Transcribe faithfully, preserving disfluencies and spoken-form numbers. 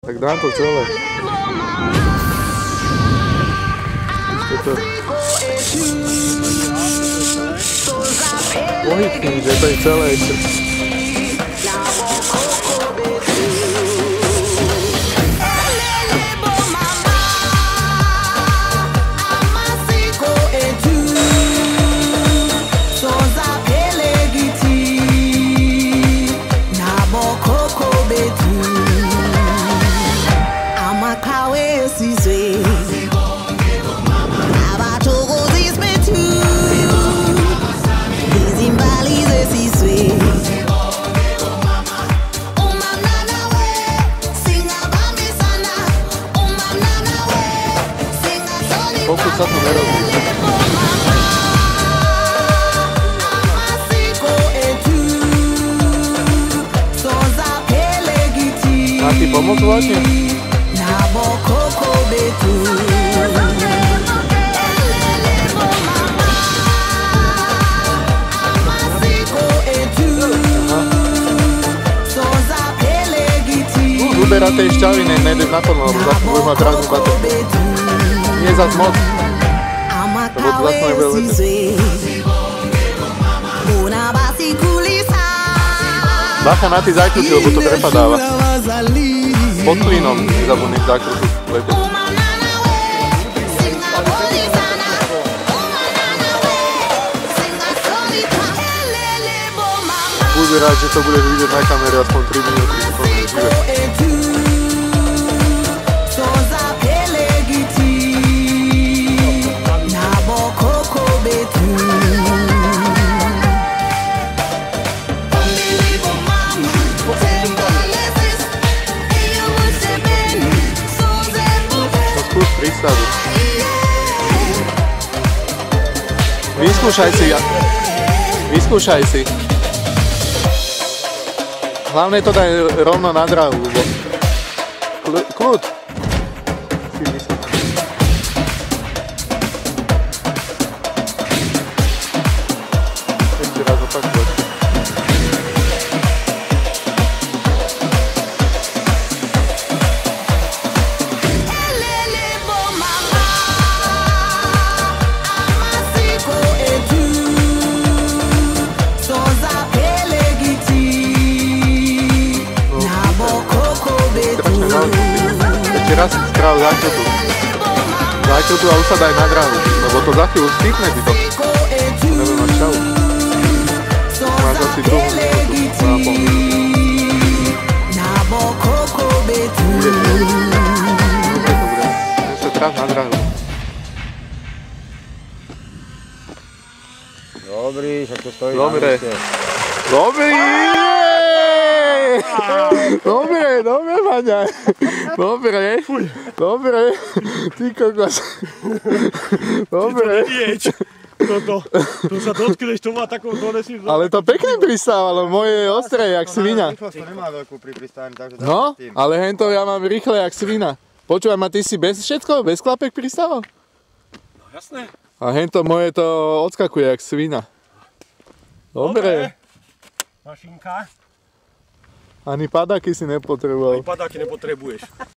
Tak dám to celé. Ešte to... Pohytný, že to je celé ešte. Pokud sa to nerobí. Má ti pomôcť vlastne? Uberá tej šťavy, nejdeš naplno, lebo zase budeš mať prázdnu baterku. Nie je zas moc, lebo to zase nebude letieť. Bacha na ty zákruty, lebo to prepadáva. Pod plynom nezabudneš zákruty letieť. Buď rád, že to budeš vidieť na kamere aspoň tri minúty, to neživé. Prístavu. Vyskúšaj si. Vyskúšaj si. Hlavne to daj rovno na dráhu. Kľud. Ešte raz opakovať. Ešte raz si správ zákrutu. Zákrutu a už sa daj na dráhu, lebo to za chvíľu stýpne ti to. Neviem mať šavu. Máš asi druhú minútu, dva a pol minúty. Dobre, dobre. Ešte teraz na dráhu. Dobrý, však to stojí dobre. Na mieste. Dobrý! Dobre, dobre, Maňa. Dobre, dobre. Ty kokos. Dobre. Toto, to sa dotkneš, to má takou donesím. Ale to pekne pristávalo, moje je ostré, jak svinia. Rýchlosť to nemá veľkú pri pristávaní, takže No, ale hento ja mám rýchle, jak svina. Počúvaj ma, ty si bez všetko, bez klapek pristával? No jasné. A hento moje to odskakuje, jak svina. Dobre. Mašinka. Ani padáky si nepotreboval. Ani padáky nepotrebuješ.